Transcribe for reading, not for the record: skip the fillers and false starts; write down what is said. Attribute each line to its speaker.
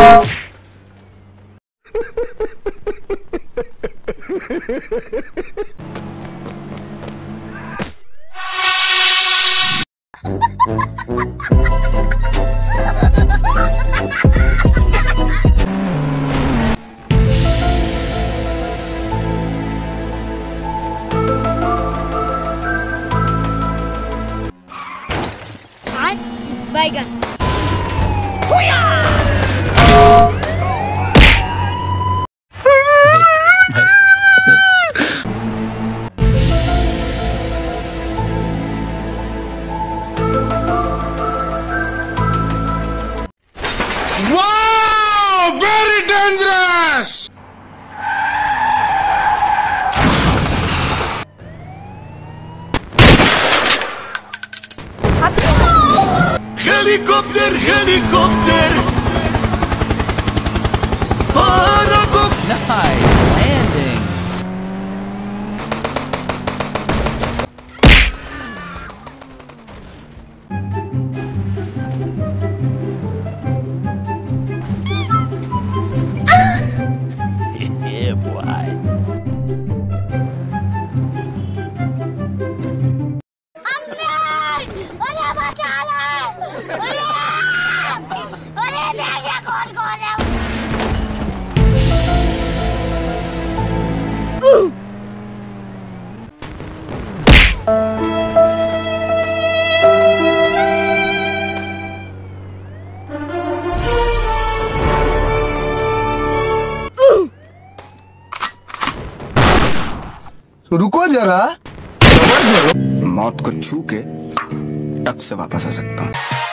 Speaker 1: बैगन।
Speaker 2: Wow! Very dangerous! Helicopter, helicopter!
Speaker 3: Nice landing. Yeah, boy.
Speaker 4: रुको जरा,
Speaker 5: मौत को छू के टक से वापस आ सकता हूँ।